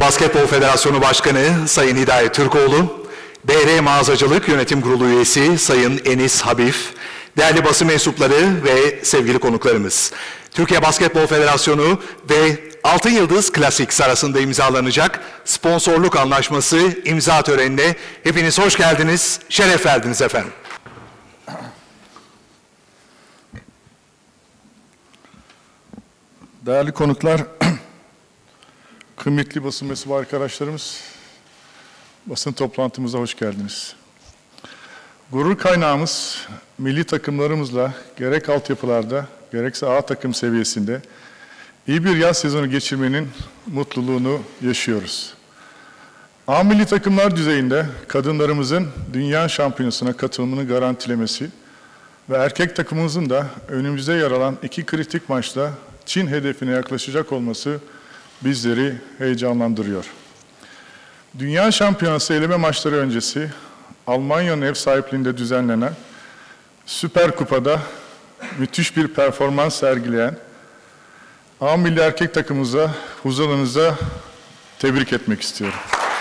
Basketbol Federasyonu Başkanı Sayın Hidayet Türkoğlu, BR Mağazacılık Yönetim Kurulu Üyesi Sayın Enis Habif, değerli basın mensupları ve sevgili konuklarımız, Türkiye Basketbol Federasyonu ve Altın Yıldız Classics arasında imzalanacak sponsorluk anlaşması imza törenine hepiniz hoş geldiniz, şeref verdiniz efendim. Değerli konuklar, kıymetli basın mensubu arkadaşlarımız, basın toplantımıza hoş geldiniz. Gurur kaynağımız, milli takımlarımızla gerek altyapılarda, gerekse A takım seviyesinde iyi bir yaz sezonu geçirmenin mutluluğunu yaşıyoruz. A milli takımlar düzeyinde kadınlarımızın dünya şampiyonasına katılımını garantilemesi ve erkek takımımızın da önümüzde yer alan 2 kritik maçta Çin hedefine yaklaşacak olması bizleri heyecanlandırıyor. Dünya Şampiyonası eleme maçları öncesi Almanya'nın ev sahipliğinde düzenlenen Süper Kupa'da müthiş bir performans sergileyen A milli erkek takımımıza, huzurlarınıza tebrik etmek istiyorum.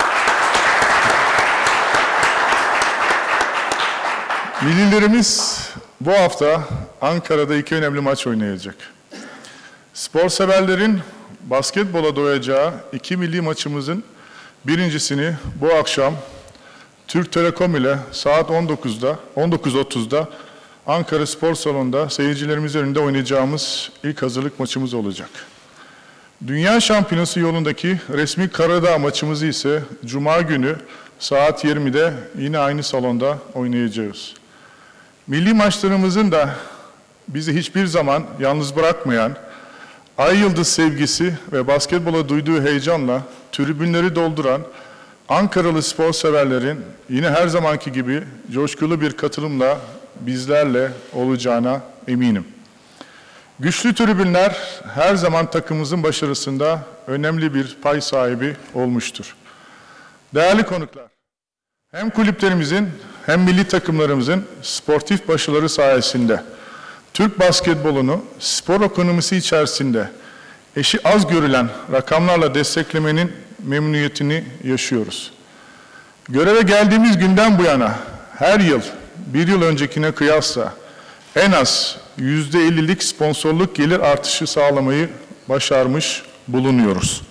Millilerimiz bu hafta Ankara'da 2 önemli maç oynayacak. Spor severlerin basketbola doyacağı 2 milli maçımızın birincisini bu akşam Türk Telekom ile saat 19.30'da Ankara Spor Salonu'nda seyircilerimiz önünde oynayacağımız ilk hazırlık maçımız olacak. Dünya Şampiyonası yolundaki resmi Karadağ maçımızı ise Cuma günü saat 20'de yine aynı salonda oynayacağız. Milli maçlarımızın da bizi hiçbir zaman yalnız bırakmayan Ay Yıldız sevgisi ve basketbola duyduğu heyecanla tribünleri dolduran Ankaralı spor severlerin yine her zamanki gibi coşkulu bir katılımla bizlerle olacağına eminim. Güçlü tribünler her zaman takımımızın başarısında önemli bir pay sahibi olmuştur. Değerli konuklar, hem kulüplerimizin hem milli takımlarımızın sportif başarıları sayesinde Türk basketbolunu spor ekonomisi içerisinde eşi az görülen rakamlarla desteklemenin memnuniyetini yaşıyoruz. Göreve geldiğimiz günden bu yana her yıl bir yıl öncekine kıyasla en az %50'lik sponsorluk gelir artışı sağlamayı başarmış bulunuyoruz.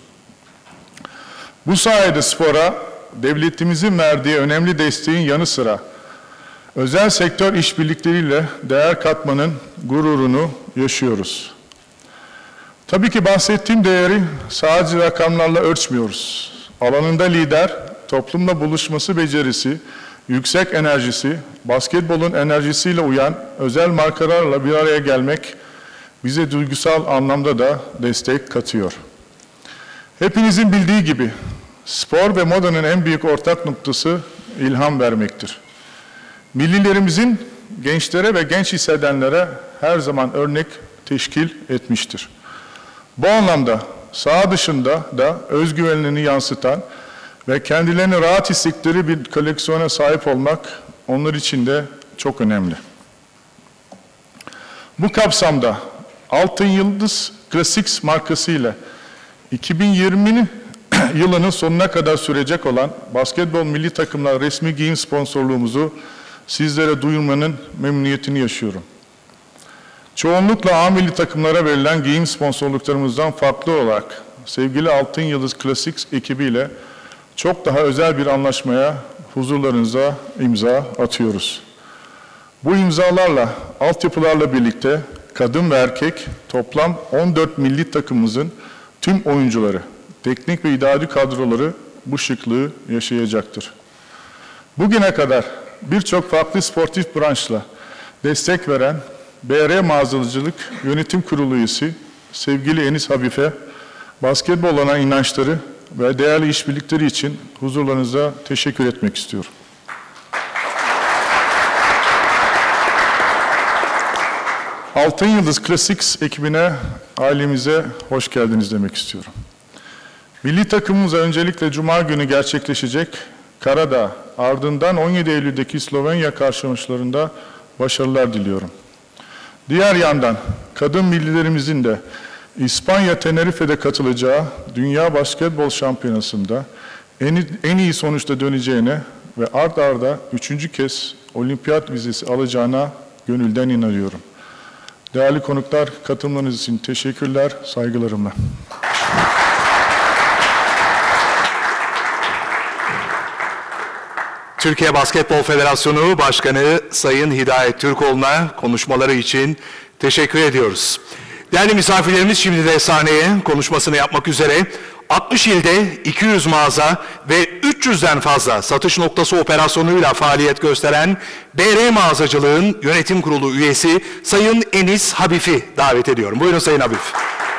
Bu sayede spora devletimizin verdiği önemli desteğin yanı sıra özel sektör işbirlikleriyle değer katmanın gururunu yaşıyoruz. Tabii ki bahsettiğim değeri sadece rakamlarla ölçmüyoruz. Alanında lider, toplumla buluşması becerisi, yüksek enerjisi, basketbolun enerjisiyle uyan özel markalarla bir araya gelmek bize duygusal anlamda da destek katıyor. Hepinizin bildiği gibi spor ve modanın en büyük ortak noktası ilham vermektir. Millilerimizin gençlere ve genç hissedenlere her zaman örnek teşkil etmiştir. Bu anlamda saha dışında da özgüvenlerini yansıtan ve kendilerini rahat hissettikleri bir koleksiyona sahip olmak onlar için de çok önemli. Bu kapsamda Altın Yıldız Classics markasıyla 2020 yılının sonuna kadar sürecek olan basketbol milli takımlar resmi giyim sponsorluğumuzu sizlere duyurmanın memnuniyetini yaşıyorum. Çoğunlukla A milli takımlara verilen giyim sponsorluklarımızdan farklı olarak sevgili Altın Yıldız Classics ekibiyle çok daha özel bir anlaşmaya huzurlarınıza imza atıyoruz. Bu imzalarla, altyapılarla birlikte kadın ve erkek toplam 14 milli takımımızın tüm oyuncuları, teknik ve idari kadroları bu şıklığı yaşayacaktır. Bugüne kadar birçok farklı sportif branşla destek veren BR Mağazacılık Yönetim Kurulu üyesi sevgili Enis Habif'e basketbol olan inançları ve değerli işbirlikleri için huzurlarınıza teşekkür etmek istiyorum. Altın Yıldız Classics ekibine, ailemize hoş geldiniz demek istiyorum. Milli takımımıza öncelikle Cuma günü gerçekleşecek Karadağ, ardından 17 Eylül'deki Slovenya karşılaşmalarında başarılar diliyorum. Diğer yandan kadın millilerimizin de İspanya Tenerife'de katılacağı Dünya Basketbol Şampiyonası'nda en iyi sonuçta döneceğine ve art arda 3. kez olimpiyat vizesi alacağına gönülden inanıyorum. Değerli konuklar, katılımlarınız için teşekkürler, saygılarımla. Türkiye Basketbol Federasyonu Başkanı Sayın Hidayet Türkoğlu'na konuşmaları için teşekkür ediyoruz. Değerli misafirlerimiz şimdi de sahneye konuşmasını yapmak üzere 60 ilde 200 mağaza ve 300'den fazla satış noktası operasyonuyla faaliyet gösteren BR Mağazacılığın Yönetim Kurulu üyesi Sayın Enis Habif'i davet ediyorum. Buyurun Sayın Habif.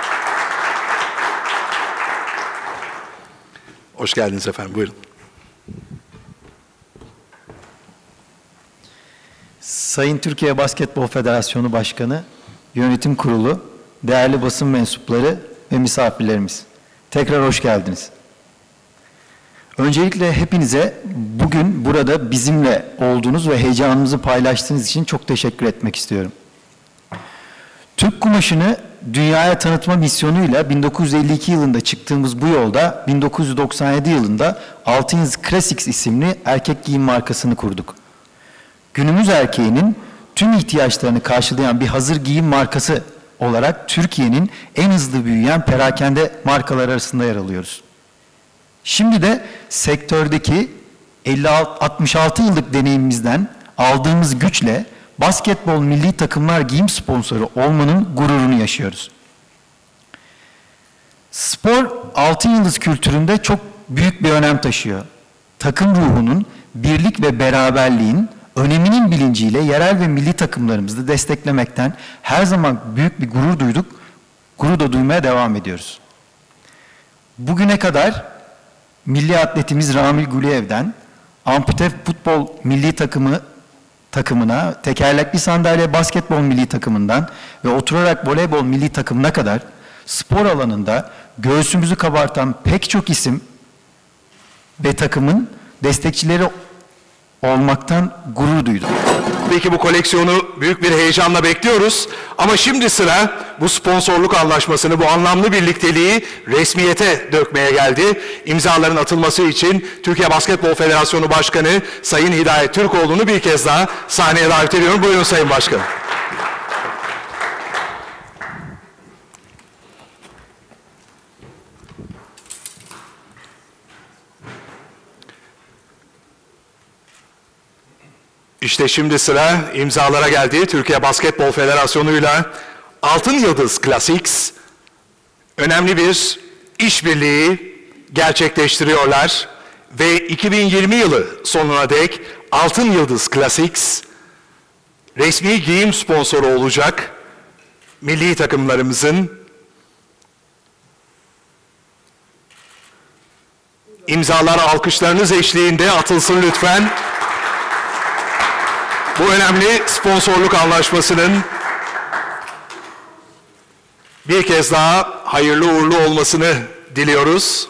Hoş geldiniz efendim, buyurun. Sayın Türkiye Basketbol Federasyonu Başkanı, Yönetim Kurulu, değerli basın mensupları ve misafirlerimiz. Tekrar hoş geldiniz. Öncelikle hepinize bugün burada bizimle olduğunuz ve heyecanımızı paylaştığınız için çok teşekkür etmek istiyorum. Türk kumaşını dünyaya tanıtma misyonuyla 1952 yılında çıktığımız bu yolda 1997 yılında Altınız Classics isimli erkek giyim markasını kurduk. Günümüz erkeğinin tüm ihtiyaçlarını karşılayan bir hazır giyim markası olarak Türkiye'nin en hızlı büyüyen perakende markalar arasında yer alıyoruz. Şimdi de sektördeki 66 yıllık deneyimimizden aldığımız güçle basketbol milli takımlar giyim sponsoru olmanın gururunu yaşıyoruz. Spor altın yıldız kültüründe çok büyük bir önem taşıyor. Takım ruhunun, birlik ve beraberliğin öneminin bilinciyle yerel ve milli takımlarımızı desteklemekten her zaman büyük bir gurur duyduk, gurur da duymaya devam ediyoruz. Bugüne kadar milli atletimiz Ramil Guliyev'den ampute futbol milli takımına, tekerlekli sandalye basketbol milli takımından ve oturarak voleybol milli takımına kadar spor alanında göğsümüzü kabartan pek çok isim ve takımın destekçileri olmaktan gurur duydum. Peki bu koleksiyonu büyük bir heyecanla bekliyoruz. Ama şimdi sıra bu sponsorluk anlaşmasını, bu anlamlı birlikteliği resmiyete dökmeye geldi. İmzaların atılması için Türkiye Basketbol Federasyonu Başkanı Sayın Hidayet Türkoğlu'nu bir kez daha sahneye davet ediyorum. Buyurun Sayın Başkanım. İşte şimdi sıra imzalara geldi. Türkiye Basketbol Federasyonu'yla Altın Yıldız Classics önemli bir işbirliği gerçekleştiriyorlar ve 2020 yılı sonuna dek Altın Yıldız Classics resmi giyim sponsoru olacak milli takımlarımızın. İmzalar alkışlarınız eşliğinde atılsın lütfen. Bu önemli sponsorluk anlaşmasının bir kez daha hayırlı uğurlu olmasını diliyoruz.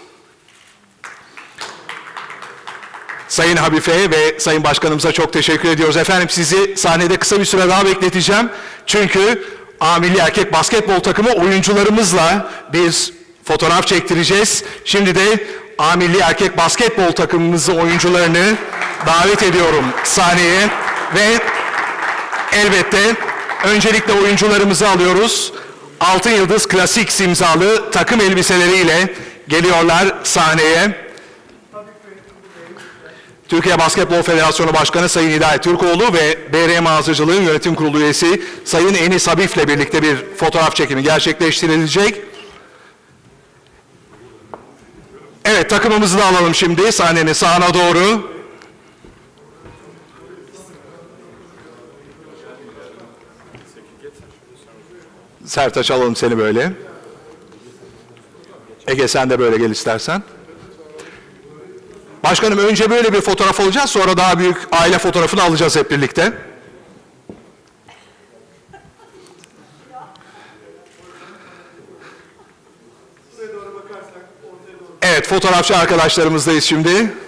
Sayın Habife ve Sayın Başkanımıza çok teşekkür ediyoruz. Efendim sizi sahnede kısa bir süre daha bekleteceğim. Çünkü A Milli Erkek Basketbol takımı oyuncularımızla bir fotoğraf çektireceğiz. Şimdi de A Milli Erkek Basketbol takımımızın oyuncularını davet ediyorum sahneye. Ve elbette öncelikle oyuncularımızı alıyoruz. Altın Yıldız Classics imzalı takım elbiseleriyle geliyorlar sahneye. Türkiye Basketbol Federasyonu Başkanı Sayın Hidayet Türkoğlu ve BR Mağazacılığın Yönetim Kurulu üyesi Sayın Enis Habif'le birlikte bir fotoğraf çekimi gerçekleştirilecek. Evet, takımımızı da alalım şimdi sahnenin sağına doğru. Sertaç alalım seni böyle. Ege sen de böyle gel istersen. Başkanım önce böyle bir fotoğraf alacağız, sonra daha büyük aile fotoğrafını alacağız hep birlikte. Evet, fotoğrafçı arkadaşlarımızdayız şimdi.